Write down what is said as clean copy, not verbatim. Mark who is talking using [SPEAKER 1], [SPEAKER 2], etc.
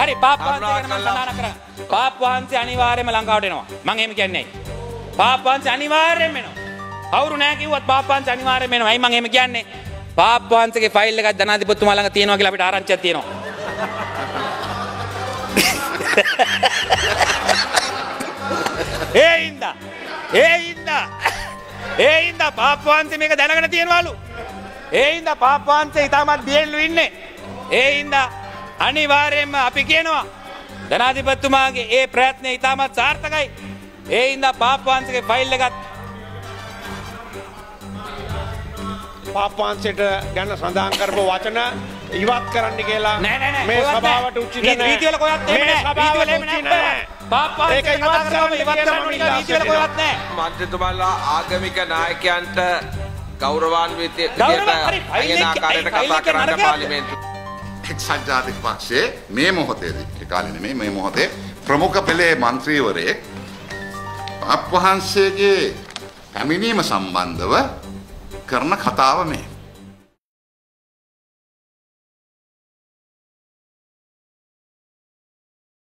[SPEAKER 1] හරි පාප් වහන්සේ ගැන මම සඳහන් කරා. පාප් වහන්සේ අනිවාර්යයෙන්ම ලංකාවට එනවා. මම එහෙම කියන්නේ නැහැ. පාප් වහන්සේ අනිවාර්යයෙන්ම එනවා. කවුරු නැහැ කිව්වත් පාප් වහන්සේ අනිවාර්යයෙන්ම එනවා. ඇයි මම එහෙම කියන්නේ? පාප් වහන්සේගේ ෆයිල් එකක් ජනාධිපතිතුමා ළඟ තියෙනවා කියලා අපිට ආරංචියක් තියෙනවා. ඒ හින්දා පාප් වහන්සේ මේක දැනගෙන තියෙනවලු. ඒ හින්දා පාප් වහන්සේ ඊටමත් බියෙල්ලු ඉන්නේ. ඒ හින්දා අනිවාර්යයෙන්ම අපි කියනවා ජනාධිපතිතුමාගේ ඒ ප්‍රයත්නය ඊටමත් සාර්ථකයි. ඒ හින්දා පාප් වහන්සේගේ ෆයිල් එකත්
[SPEAKER 2] පාප් වහන්සේට ගැන සඳහන් කරපු වචන ඉවත් කරන්න කියලා මේ සභාවට උචිත නැහැ.
[SPEAKER 1] වීදිවල කොහෙවත් එහෙම නැහැ. වීදිවල එහෙම නැහැ. පාප් වහන්සේ
[SPEAKER 2] ඒක ඉවත් කරන්න
[SPEAKER 1] වීදිවල කොහෙවත් නැහැ.
[SPEAKER 3] මන්ත්‍රීතුමාලා ආගමික නායකයන්ට ගෞරවාන්විත විදියට අයන ආකාරයට කතා කරන්න පාර්ලිමේන්තුව
[SPEAKER 4] එක්සත් ජාතික පක්ෂයේ මේ මොහොතේදී ඒ කාලේ නෙමෙයි මේ මොහොතේ ප්‍රමුඛ පෙළේ മന്ത്രിවරයෙක් පාප් වහන්සේගේ පැමිණීම සම්බන්ධව කරන කතාව මේ